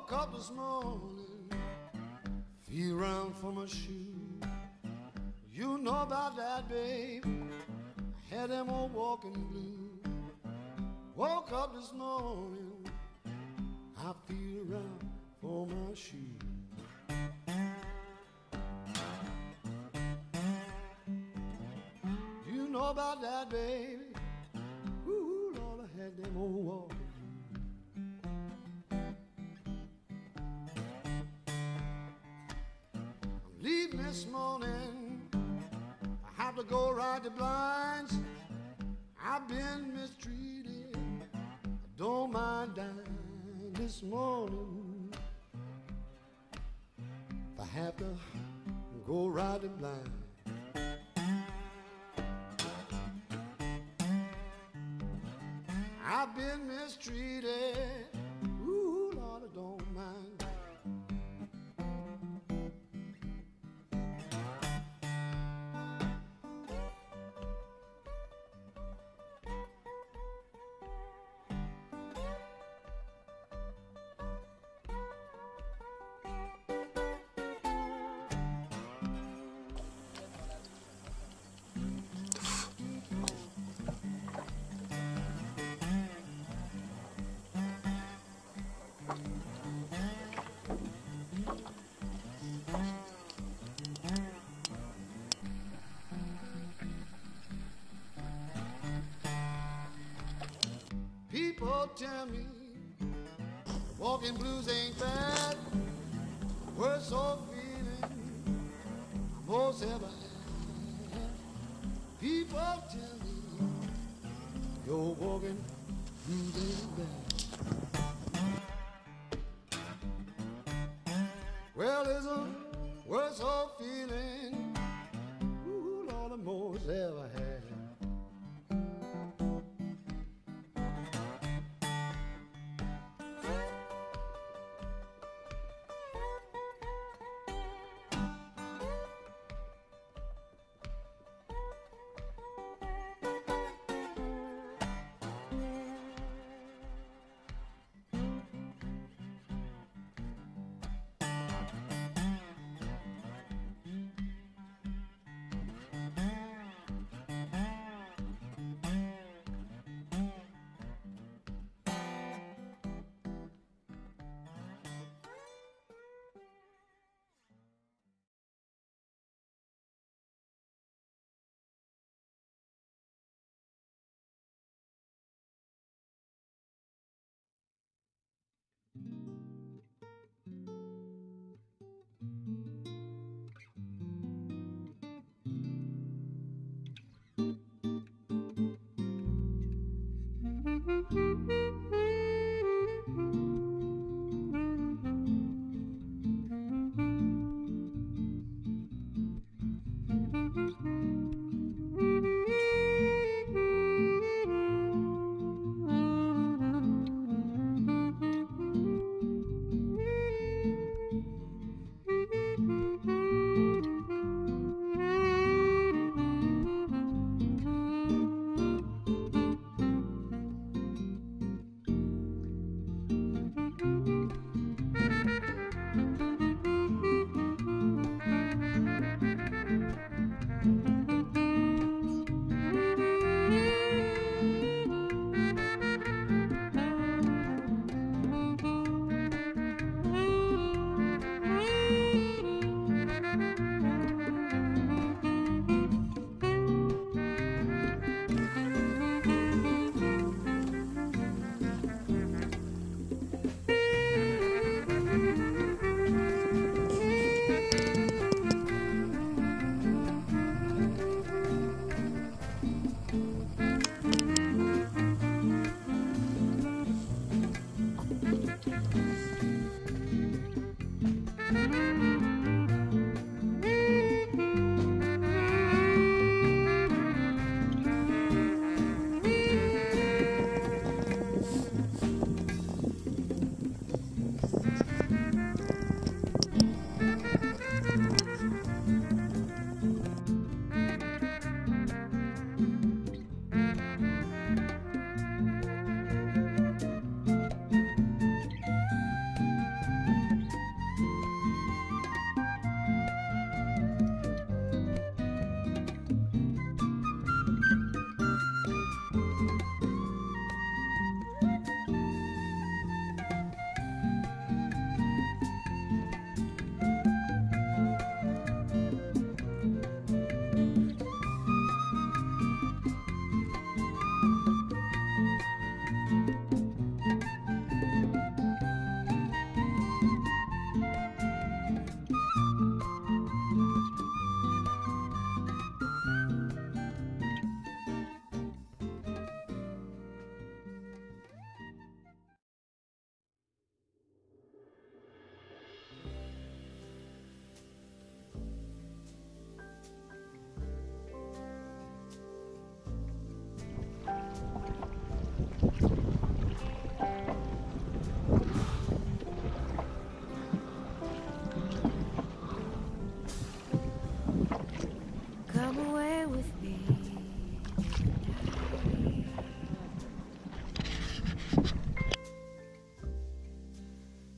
Woke up this morning, feel around for my shoe. You know about that, babe. I had them old walking blue. Woke up this morning, I feel around for my shoe. You know about that, baby. Ooh, Lord, I had them old walking. Leaving this morning, I have to go ride the blinds. I've been mistreated, I don't mind dying this morning. If I have to go ride the blinds. I've been mistreated, ooh, Lord, I don't mind. People tell me walking blues ain't bad. Worst old feeling I most ever had. People tell me your walking blues ain't bad. Well, there's a worst old feeling, ooh, Lord, I most ever had.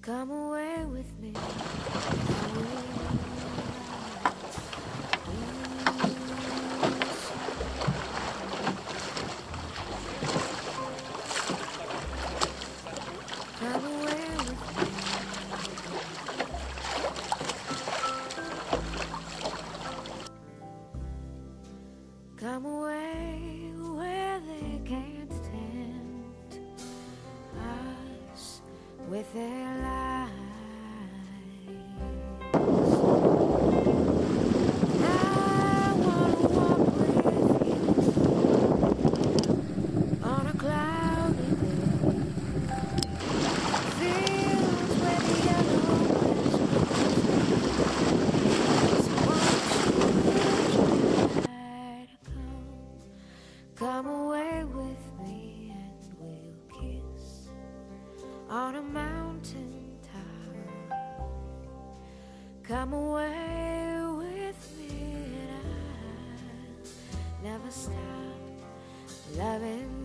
Come away with me. Come away with me. Come away where they can't tempt us with their lies. I wanna walk with you on a cloudy day. Fields where the yellow come away with me and we'll kiss on a mountain top. Come away with me and I'll never stop loving